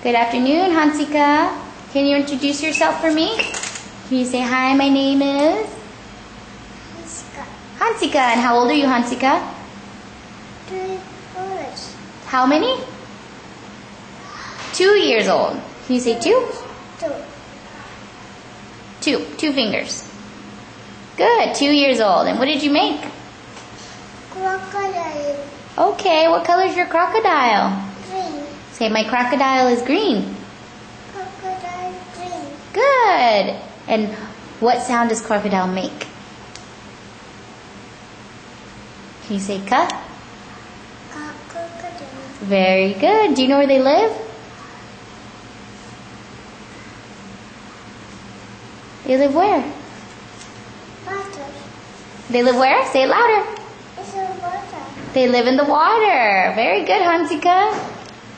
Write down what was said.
Good afternoon, Hansika. Can you introduce yourself for me? Can you say, hi, my name is? Hansika. Hansika. And how old are you, Hansika? 3 years. How many? 2 years old. Can you say 2? 2. 2 fingers. Good, 2 years old. And what did you make? Crocodile. Okay, what color is your crocodile? Green. Say, my crocodile is green. Crocodile green. Good. And what sound does crocodile make? Can you say ka? Crocodile. Very good. Do you know where they live? They live where? Water. They live where? Say it louder. It's a water. They live in the water. Very good, Hansika.